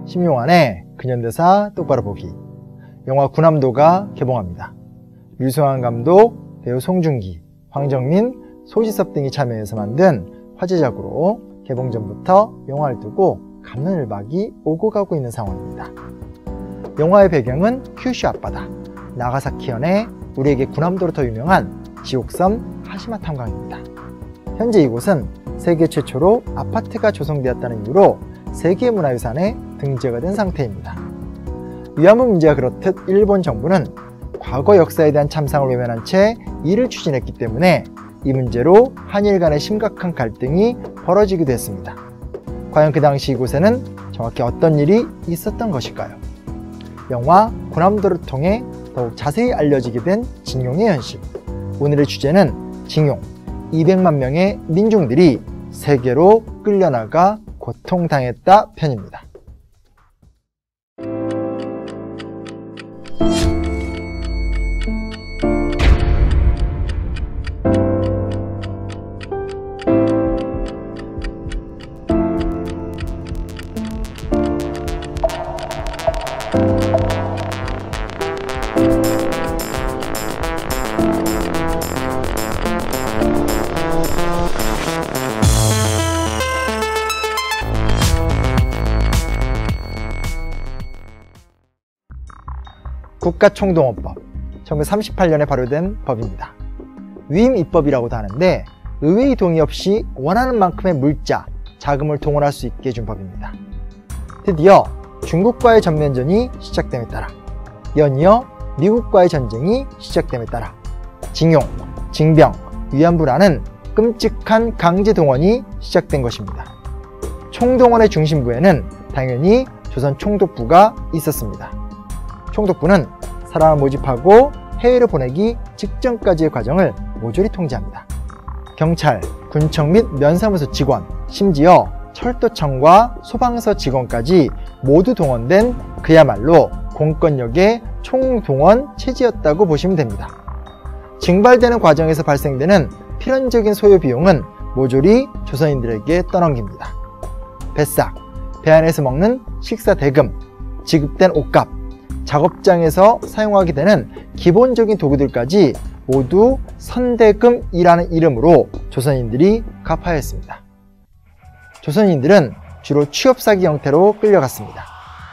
심용환의 근현대사 똑바로 보기. 영화 군함도가 개봉합니다. 류승환 감독, 배우 송중기, 황정민, 소지섭 등이 참여해서 만든 화제작으로 개봉 전부터 영화를 두고 갑론을박이 오고 가고 있는 상황입니다. 영화의 배경은 큐슈 앞바다 나가사키현의 우리에게 군함도로 더 유명한 지옥섬 하시마 탄광입니다. 현재 이곳은 세계 최초로 아파트가 조성되었다는 이유로 세계문화유산에 등재가 된 상태입니다. 위안부 문제가 그렇듯 일본 정부는 과거 역사에 대한 참상을 외면한 채 이를 추진했기 때문에 이 문제로 한일 간의 심각한 갈등이 벌어지기도 했습니다. 과연 그 당시 이곳에는 정확히 어떤 일이 있었던 것일까요? 영화 군함도를 통해 더욱 자세히 알려지게 된 징용의 현실. 오늘의 주제는 징용, 200만 명의 민중들이 세계로 끌려나가 고통당했다 편입니다. 국가총동원법, 1938년에 발효된 법입니다. 위임입법이라고도 하는데 의회의 동의 없이 원하는 만큼의 물자, 자금을 동원할 수 있게 해준 법입니다. 드디어 중국과의 전면전이 시작됨에 따라, 연이어 미국과의 전쟁이 시작됨에 따라 징용, 징병, 위안부라는 끔찍한 강제동원이 시작된 것입니다. 총동원의 중심부에는 당연히 조선총독부가 있었습니다. 총독부는 사람을 모집하고 해외로 보내기 직전까지의 과정을 모조리 통제합니다. 경찰, 군청 및 면사무소 직원, 심지어 철도청과 소방서 직원까지 모두 동원된 그야말로 공권력의 총동원 체제였다고 보시면 됩니다. 징발되는 과정에서 발생되는 필연적인 소요 비용은 모조리 조선인들에게 떠넘깁니다. 뱃삭, 배 안에서 먹는 식사 대금, 지급된 옷값, 작업장에서 사용하게 되는 기본적인 도구들까지 모두 선대금이라는 이름으로 조선인들이 갚아야 했습니다. 조선인들은 주로 취업사기 형태로 끌려갔습니다.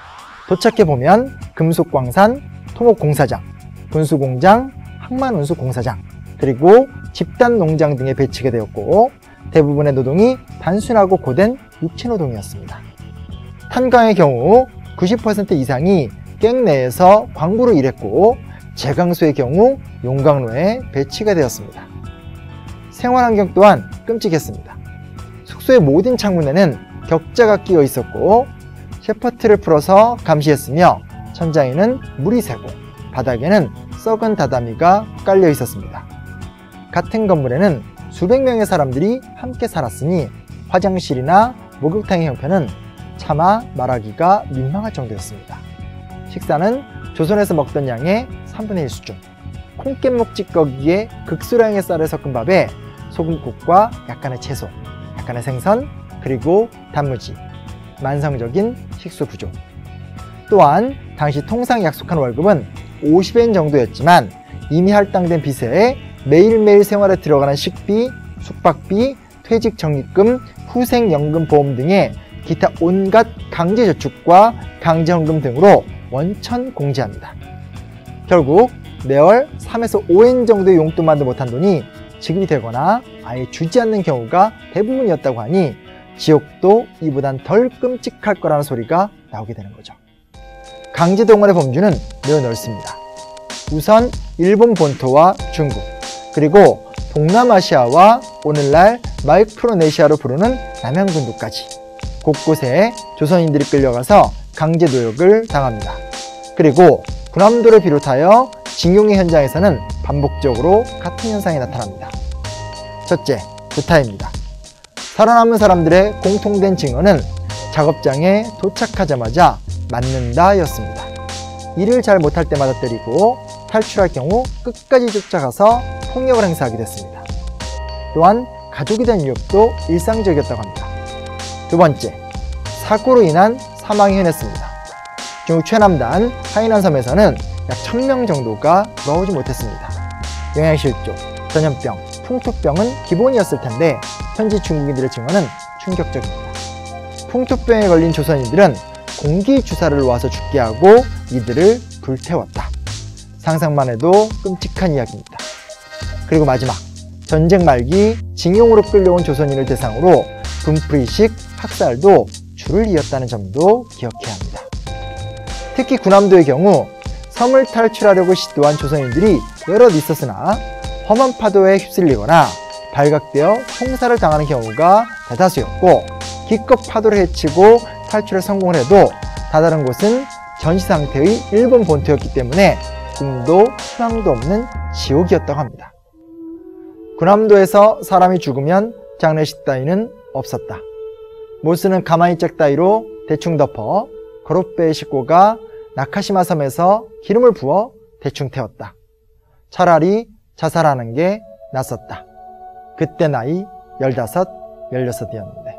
도착해보면 금속광산, 토목공사장, 분수공장, 항만운수공사장, 그리고 집단농장 등에 배치가 되었고 대부분의 노동이 단순하고 고된 육체노동이었습니다. 탄광의 경우 90% 이상이 갱 내에서 광부로 일했고 제강소의 경우 용광로에 배치가 되었습니다. 생활환경 또한 끔찍했습니다. 숙소의 모든 창문에는 격자가 끼어 있었고 셰퍼트를 풀어서 감시했으며 천장에는 물이 새고 바닥에는 썩은 다다미가 깔려 있었습니다. 같은 건물에는 수백 명의 사람들이 함께 살았으니 화장실이나 목욕탕의 형편은 차마 말하기가 민망할 정도였습니다. 식사는 조선에서 먹던 양의 3분의 1 수준, 콩깻묵 찌꺼기에 극소량의 쌀을 섞은 밥에 소금국과 약간의 채소, 약간의 생선, 그리고 단무지, 만성적인 식수 부족. 또한 당시 통상 약속한 월급은 50엔 정도였지만 이미 할당된 빚에 매일매일 생활에 들어가는 식비, 숙박비, 퇴직정기금, 후생연금보험 등의 기타 온갖 강제저축과 강제헌금 등으로 원천 공제합니다. 결국 매월 3에서 5엔 정도의 용돈만도 못한 돈이 지급이 되거나 아예 주지 않는 경우가 대부분이었다고 하니 지옥도 이보단 덜 끔찍할 거라는 소리가 나오게 되는 거죠. 강제동원의 범주는 매우 넓습니다. 우선 일본 본토와 중국, 그리고 동남아시아와 오늘날 마이크로네시아로 부르는 남양군도까지 곳곳에 조선인들이 끌려가서 강제노역을 당합니다. 그리고 군함도를 비롯하여 징용의 현장에서는 반복적으로 같은 현상이 나타납니다. 첫째, 구타입니다. 살아남은 사람들의 공통된 증언은 작업장에 도착하자마자 맞는다 였습니다. 일을 잘 못할 때마다 때리고 탈출할 경우 끝까지 쫓아가서 폭력을 행사하게 됐습니다. 또한 가족에 대한 위협도 일상적이었다고 합니다. 두 번째, 사고로 인한 사망이 흔했습니다. 중국 최남단 하이난 섬에서는 약 1000명 정도가 돌아오지 못했습니다. 영양실조, 전염병, 풍토병은 기본이었을 텐데 현지 중국인들의 증언은 충격적입니다. 풍토병에 걸린 조선인들은 공기주사를 놓아서 죽게 하고 이들을 불태웠다. 상상만 해도 끔찍한 이야기입니다. 그리고 마지막, 전쟁 말기 징용으로 끌려온 조선인을 대상으로 분프리식 학살도 줄을 이었다는 점도 기억해야 합니다. 특히 군함도의 경우 섬을 탈출하려고 시도한 조선인들이 여럿 있었으나 험한 파도에 휩쓸리거나 발각되어 총살을 당하는 경우가 대다수였고, 기껏 파도를 헤치고 탈출에 성공을 해도 다다른 곳은 전시 상태의 일본 본토였기 때문에 꿈도 희망도 없는 지옥이었다고 합니다. 군함도에서 사람이 죽으면 장례식 따위는 없었다. 모스는 가마니짝 따위로 대충 덮어 거롯배의 식구가 나카시마 섬에서 기름을 부어 대충 태웠다. 차라리 자살하는 게 낫었다. 그때 나이 15, 16이었는데.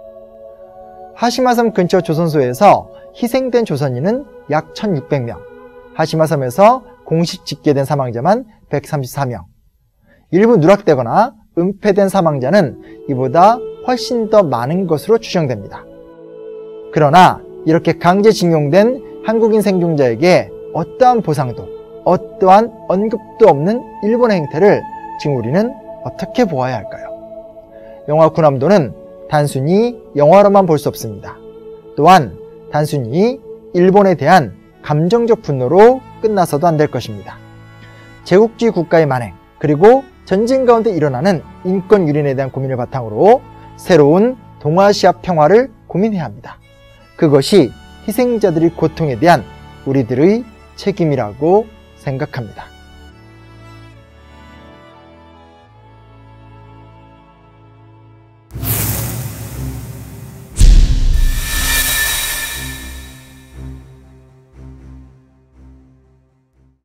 하시마섬 근처 조선소에서 희생된 조선인은 약 1600명, 하시마섬에서 공식 집계된 사망자만 134명, 일부 누락되거나 은폐된 사망자는 이보다 훨씬 더 많은 것으로 추정됩니다. 그러나 이렇게 강제징용된 한국인 생존자에게 어떠한 보상도, 어떠한 언급도 없는 일본의 행태를 지금 우리는 어떻게 보아야 할까요? 영화 군함도는 단순히 영화로만 볼 수 없습니다. 또한 단순히 일본에 대한 감정적 분노로 끝나서도 안 될 것입니다. 제국주의 국가의 만행, 그리고 전쟁 가운데 일어나는 인권 유린에 대한 고민을 바탕으로 새로운 동아시아 평화를 고민해야 합니다. 그것이 희생자들의 고통에 대한 우리들의 책임이라고 생각합니다.